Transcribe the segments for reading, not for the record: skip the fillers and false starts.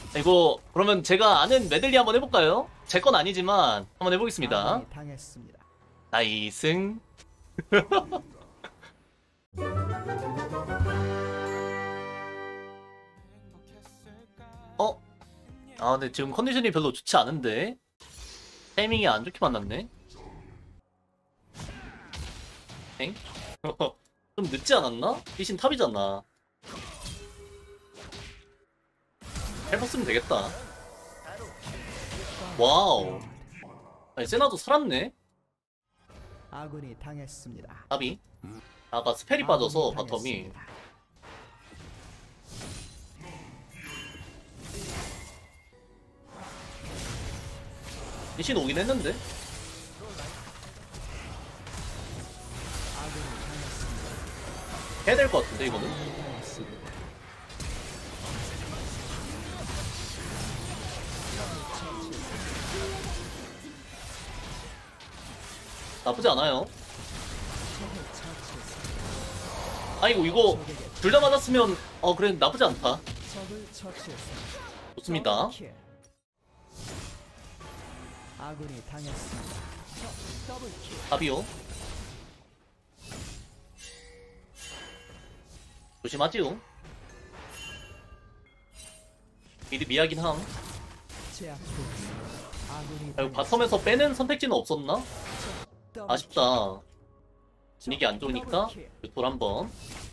이거 그러면 제가 아는 메들리 한번 해볼까요? 제 건 아니지만 한번 해보겠습니다. 당했습니다. 나이승. 어? 아 근데 지금 컨디션이 별로 좋지 않은데 타이밍이 안 좋게 만났네. 엥? 좀 늦지 않았나? 리신 탑이잖아. 해봤으면 되겠다. 와우. 아니 세나도 살았네. 아군이 당했습니다. 탑이 아까 스펠이 빠져서 바텀이. 리신 오긴 했는데 해야 될 것 같은데 이거는. 나쁘지 않아요. 아이고 이거 둘 다 맞았으면 그래 나쁘지 않다. 좋습니다. 아군이 당했습니다. 답이요. 조심하지요. 미드 미하긴 함. 아이고 바텀에서 빼는 선택지는 없었나? 아쉽다. 분위기 안 좋으니까 돌 한번.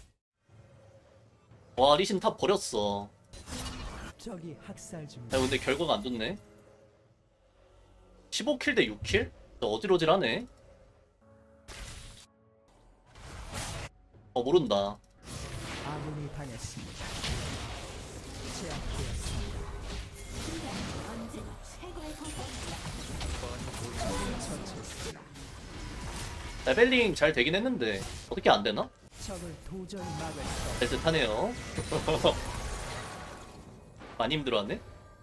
와 리신 탑 버렸어. 야 근데 결과가 안 좋네. 15킬 대 6킬? 어지러질하네. 모른다. 아군이 당했습니다. 레벨링 잘 되긴 했는데 어떻게 안 되나? 될 듯하네요. 많이 힘들어하네.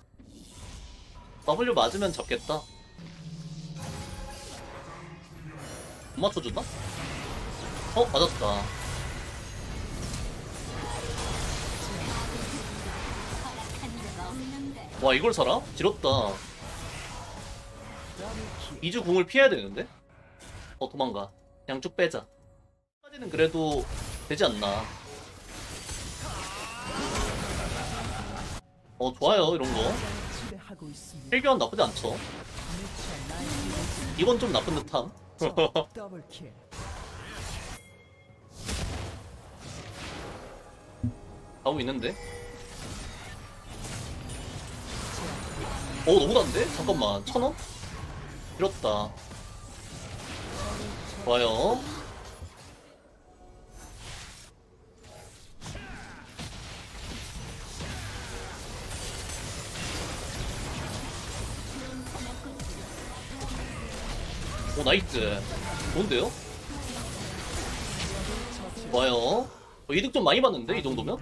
W 맞으면 잡겠다. 못 맞춰준다? 맞았다. 와 이걸 살아? 지렸다. 이주 궁을 피해야 되는데? 도망가. 그냥 쭉 빼자. 까지는 그래도 되지 않나. 좋아요 이런 거. 필교환 나쁘지 않죠. 이건 좀 나쁜 듯함. 가고 있는데. 너무 난데? 잠깐만 1000원? 길었다. 좋아요. 나이스. 좋은데요? 좋아요. 이득 좀 많이 받는데 이 정도면?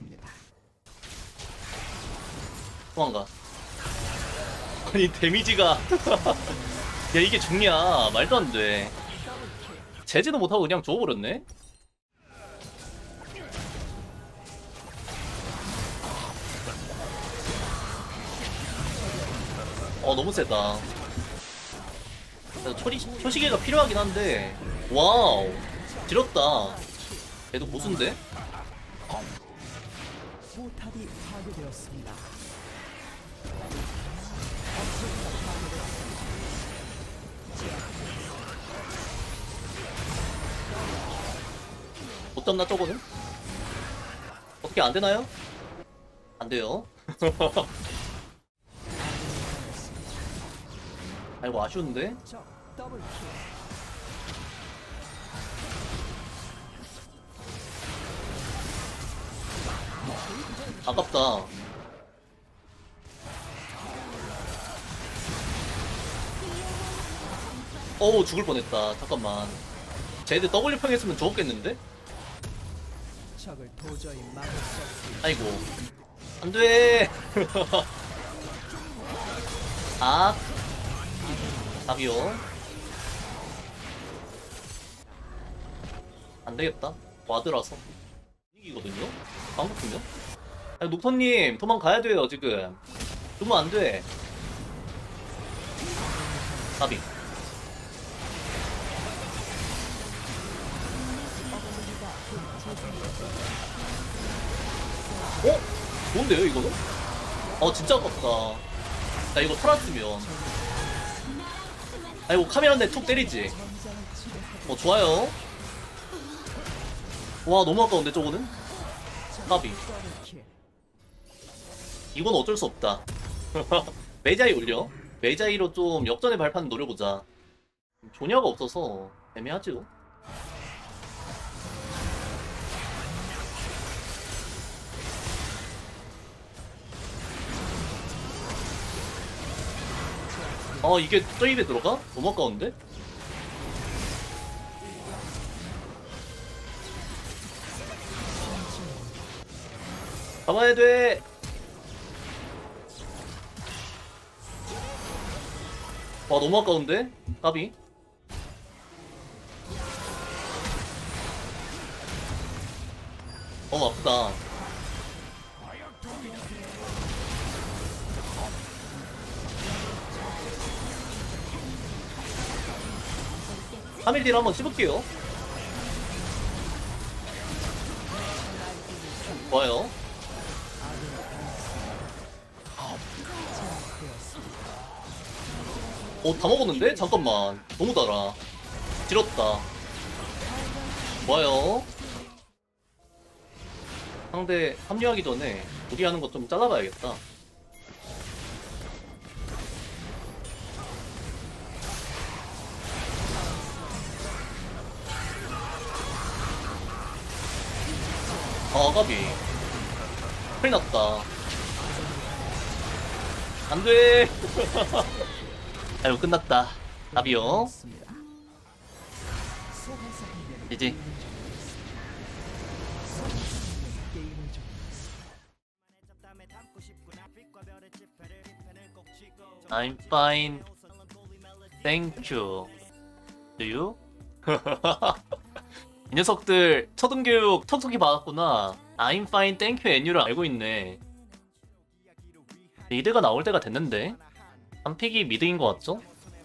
도망가. 아니 데미지가 야 이게 죽냐. 말도 안돼. 제지도 못하고 그냥 죽어버렸네. 너무 세다. 초시계가 필요하긴 한데. 와우 지렸다. 얘도 고수인데? 포탑이 파괴되었습니다. 못 잡나 저거는? 어떻게 안 되나요? 안 돼요. 아이고 아쉬운데? 아깝다. 죽을 뻔했다. 잠깐만. 쟤들 W 평했으면 죽었겠는데? 아이고 안돼. 답이요. 안되겠다. 와드라서 분위기거든요? 방금 분명? 녹턴님 도망가야 돼요 지금. 죽으면 안돼. 까비. 어? 좋은데요 이거는? 진짜 아깝다. 나 이거 살았으면. 이거 카메라인데 툭 때리지. 좋아요. 와 너무 아까운데 저거는? 까비. 이건 어쩔 수 없다. 메자이 올려. 메자이로 좀 역전의 발판 노려보자. 조냐가 없어서 애매하죠. 이게 저 입에 들어가? 너무 아까운데? 잡아야 돼! 와 너무 아까운데? 까비. 너무 아프다. 카밀딜 한번 씹을게요. 좋아요. 다 먹었는데? 잠깐만. 너무 달아. 지렸다. 좋아요. 상대 합류하기 전에 무리하는 것 좀 잘라봐야겠다. 까비. 큰일 났다. 안 돼. 아이고, 끝났다. 까비요. 이제. I'm fine. Thank you. Do you? 이 녀석들 초등교육 톡톡히 받았구나. I'm fine, thank you, and you를 알고 있네. 미드가 나올 때가 됐는데 한 픽이 미드인 것 같죠?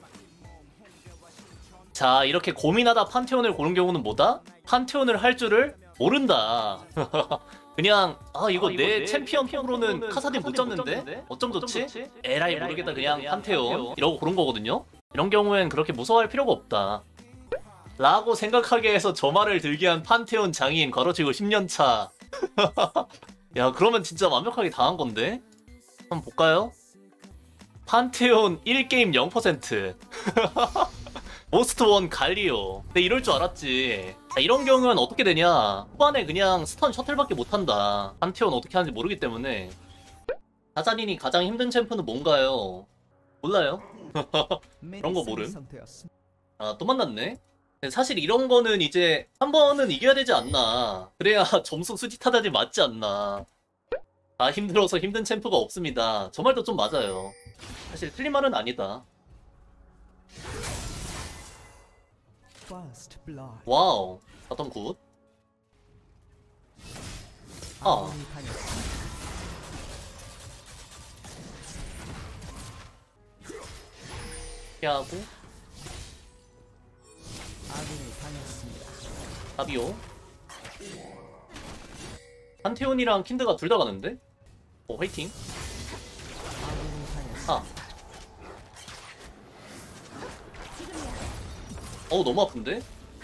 자, 이렇게 고민하다 판테온을 고른 경우는 뭐다? 판테온을 할 줄을 모른다. 그냥 이거 내 챔피언 픽으로는 카사딘 못 잡는데? 어쩜 좋지? 에라이 모르겠다 그냥 판테온 이러고 고른 거거든요? 이런 경우엔 그렇게 무서워할 필요가 없다 라고 생각하게 해서 저 말을 들게 한 판테온 장인 괄호치고 10년차. 야, 그러면 진짜 완벽하게 당한 건데? 한번 볼까요? 판테온 1게임 0%. 모스트 원 갈리오. 근데 이럴 줄 알았지. 자, 이런 경우는 어떻게 되냐? 후반에 그냥 스턴 셔틀밖에 못한다. 판테온 어떻게 하는지 모르기 때문에. 가자린이 가장 힘든 챔프는 뭔가요? 몰라요. 그런 거 모름. 또 만났네. 사실 이런 거는 이제 한 번은 이겨야 되지 않나. 그래야 점수 수지 타단이 맞지 않나. 힘들어서 힘든 챔프가 없습니다. 저 말도 좀 맞아요. 사실 틀린 말은 아니다. 와우, 바텀 굿. 피하고 가비오. 판테온이랑 킨드가 둘 다 가는데? 화이팅. 너무 아픈데?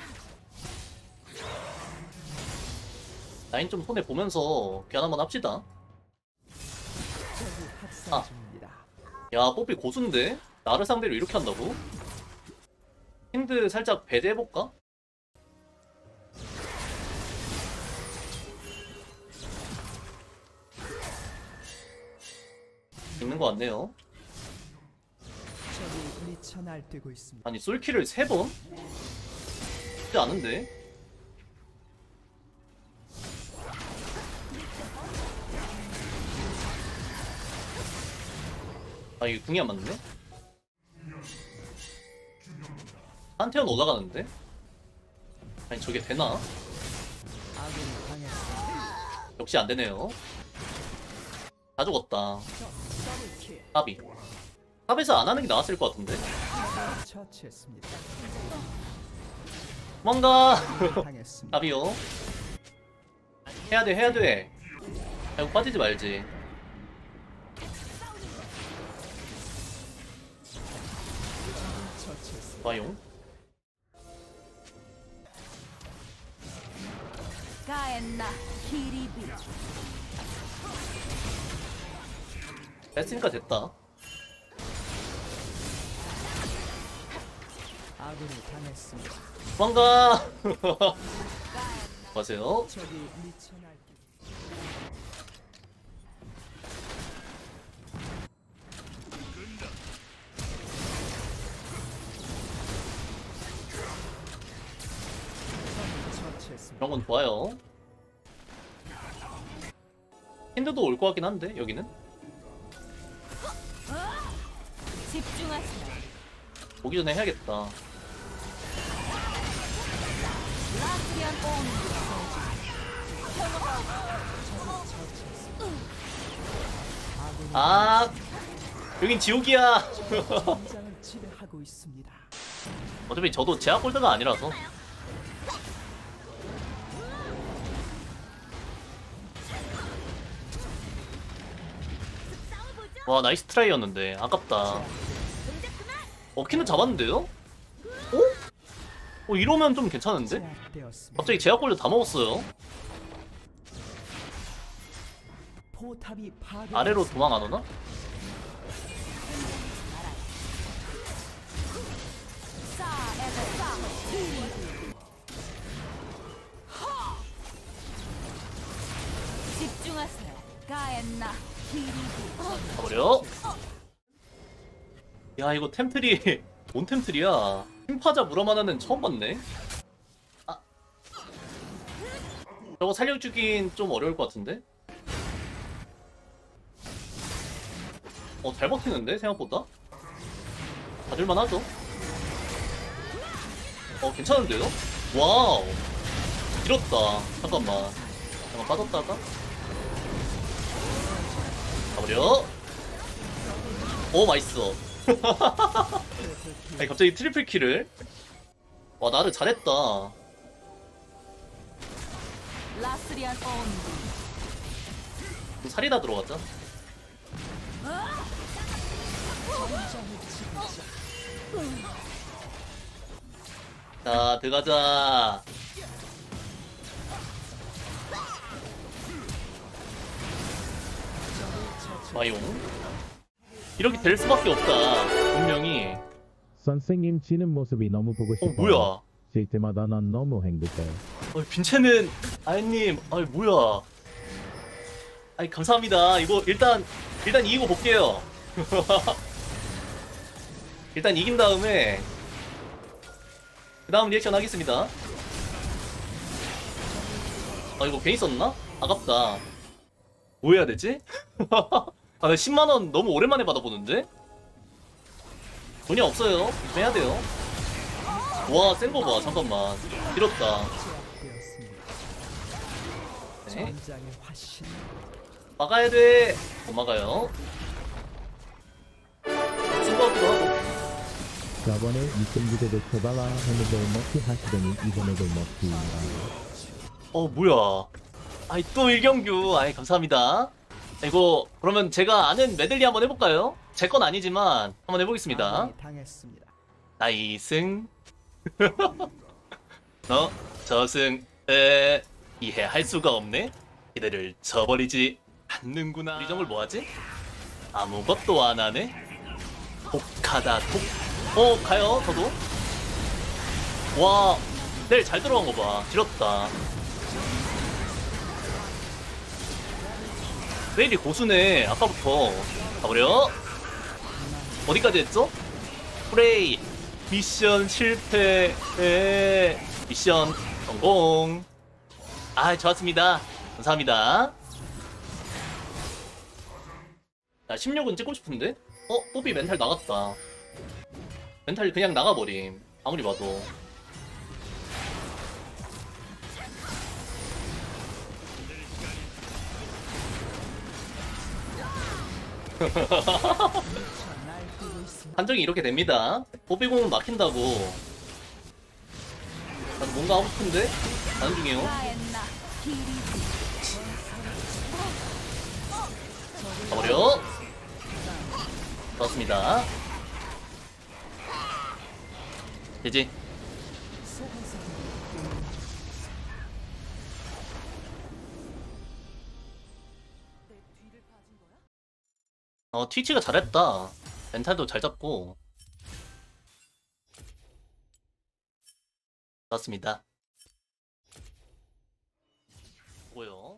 라인 좀 손에 보면서 교환 한번 합시다. 야, 뽀삐 고수인데? 나를 상대로 이렇게 한다고? 킨드 살짝 배제해볼까? 있는 것 같네요. 아니, 솔킬을 3번? 쉽지 않은데? 이게 궁이 안 맞네? 판테온 올라가는데? 아니, 저게 되나? 역시 안 되네요. 다 죽었다. 까비. 탑에서 안 하는 게 나았을 것 같은데. 처치했습니다. 도망가. 당했습니다. 까비요. 해야 돼, 해야 돼. 아이고 빠지지 말지. 처치했습니다. 좋아요. 가엔나 히리비 했으니까 됐다. 아군이 당했습니다. 도망가. 가세요. 적이 미쳐 날뛰. 처치했습니다. 그런 건 좋아요. 힌드도 올 것 같긴 한데 여기는 집중하세요. 오기 전에 해야겠다. 라스리안 온 아, 여긴 지옥이야. 긴장을 지배하고 있습니다. 어차피 저도 제약 홀드가 아니라서. 와, 나이스 트라이였는데 아깝다. 키는 잡았는데요? 어? 이러면 좀 괜찮은데? 제압되었습니다. 갑자기 제약 홀드 다 먹었어요. 포탑이 아래로 도망 안 오나? 집중하세요. 가엔나 히리비 가버려. 야, 이거 템틀이 뭔 템틀이야? 힘파자 무라마나는 처음 봤네. 아, 저거 살려주긴 좀 어려울 것 같은데? 잘 버티는데 생각보다? 받을만 하죠? 괜찮은데요? 와우, 길었다. 잠깐만 빠졌다가 가버려. 오, 맛있어. 아니, 갑자기 트리플 킬을. 와, 나를 잘했다. 라스리안 온 살이다 들어갔자. 자, 들어가자. 마용. 이렇게 될 수밖에 없다. 분명히. 선생님 치는 모습이 너무 보고 싶어요. 뭐야? 질 때마다 난 너무 행복해. 빈체는 아이님, 뭐야? 감사합니다. 이거 일단 이기고 볼게요. 일단 이긴 다음에 그 다음 리액션 하겠습니다. 이거 괜히 썼나? 아깝다. 뭐 해야 되지? 나 10만원 너무 오랜만에 받아보는데? 돈이 없어요. 해야 돼요. 와, 센 거 봐. 잠깐만. 길었다. 제압되었습니다. 네. 전장의 화신. 막아야 돼. 못 막아요. 승부하기도 하고. 저번에 이승기대도 쳐봐라 했는데 먹기 하시더니 이번에도 먹기. 뭐야. 또 1경규. 감사합니다. 이거 그러면 제가 아는 메들리 한번 해볼까요? 제 건 아니지만 한번 해보겠습니다. 아군이 당했습니다. 나이승. 저승. 이해할 수가 없네. 이들을 저버리지 않는구나. 우리 정글 뭐하지? 아무것도 안 하네. 독하다 독. 가요. 저도. 와, 넬 잘 들어간 거 봐. 지렸다. 넬이 고수네. 아까부터. 가버려. 어디까지 했죠? 프레이. 미션 실패. 미션 성공. 좋았습니다. 감사합니다. 자, 16은 찍고 싶은데? 뽀삐 멘탈 나갔다. 멘탈 그냥 나가버림. 아무리 봐도. 판정이 이렇게 됩니다. 뽀삐공은 막힌다고. 난 뭔가 하고 싶은데? 가는 중이에요. 가엔나 히리비 가버려. 좋습니다. 되지? 트위치가 잘했다. 멘탈도 잘 잡고. 좋습니다. 뭐요?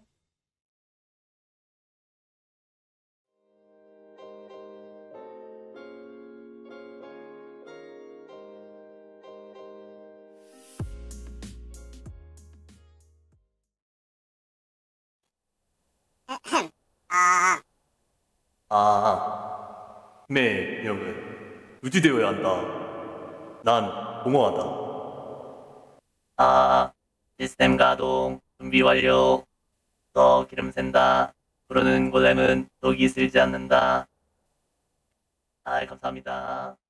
매형은 유지되어야 한다. 난 공허하다. 시스템 가동 준비 완료. 또 기름 샌다. 부르는 골렘은 독이 쓸지 않는다. 감사합니다.